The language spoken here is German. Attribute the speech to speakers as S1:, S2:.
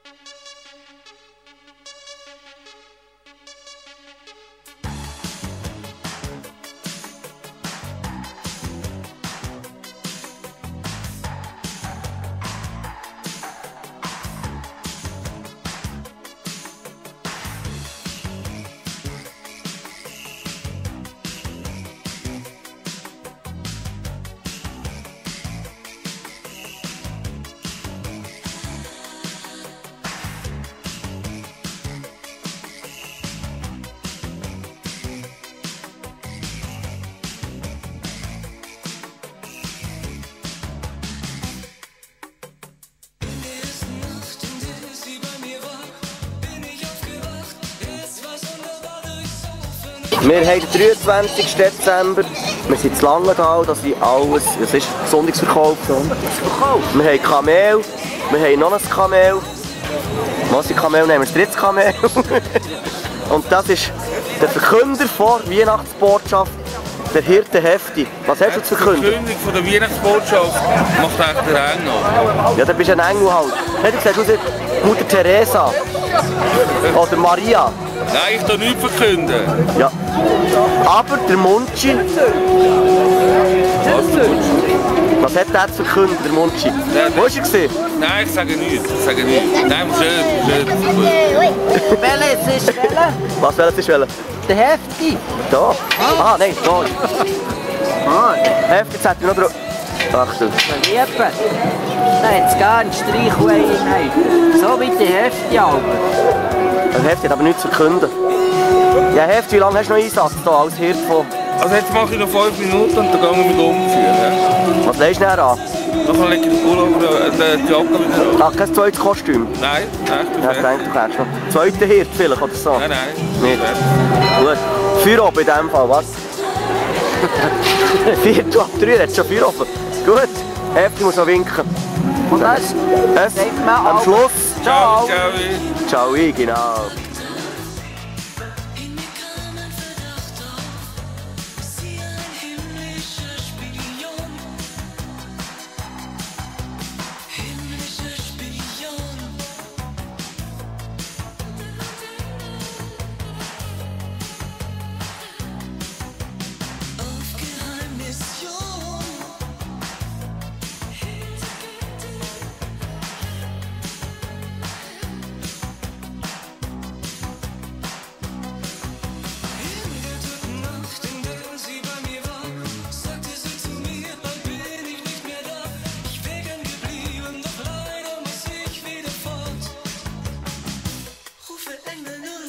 S1: Wir haben den 23. Dezember, wir sind zu Langenthal, das ist alles, das ist Sonntagsverkauf. Wir haben Kamel, wir haben noch ein Kamel. Was ist Kamel? Nehmen wir das dritte Kamel. Und das ist der Verkünder vor Weihnachtsbotschaft, der Hirte Hefti. Was hast du zu verkünden?
S2: Die Verkündung von der Weihnachtsbotschaft macht eigentlich der Engel.
S1: Ja, dann bist du ein Engel halt. Hey, du siehst aus wie Mutter Teresa. Oder Maria.
S2: Nein, ich darf nichts verkünden.
S1: Ja. Aber der Munchi. Was hat der zu verkünden, der Munchi? Wo ist er gesehen?
S2: Nein, ich sage nichts. Nein, schön.
S3: Welches ist welcher?
S1: Was ist welcher?
S3: Der Hefti.
S1: Da? Ah, nein, da. Hefti, jetzt hat er noch drauf. Ach du.
S3: Verlieben. Nein, jetzt gar nicht Streichwein. So wie die Hefti aber.
S1: Der Hefti hat aber nichts zu verkünden. Ja, Hefti, wie lange hast du noch Einsatz hier als Hirt von?
S2: Also jetzt mache ich noch 5 Minuten und dann gehen wir mit umführen.
S1: Was legst du nachher an?
S2: Dann lege ich den Pullover, die Jacke wieder an.
S1: Ach, kein zweites Kostüm?
S2: Nein, ich bin
S1: Ja, ich denke, du kannst noch. Zweiter Hirt vielleicht, oder so?
S2: Nein.
S1: Nicht? Gut. Feierabend in dem Fall, was? 4 ab 3, jetzt schon Feierabend. Gut. Hefti muss noch winken.
S3: Und das?
S1: Am Schluss.
S2: Ciao.
S1: Ciao, genau.
S4: Engel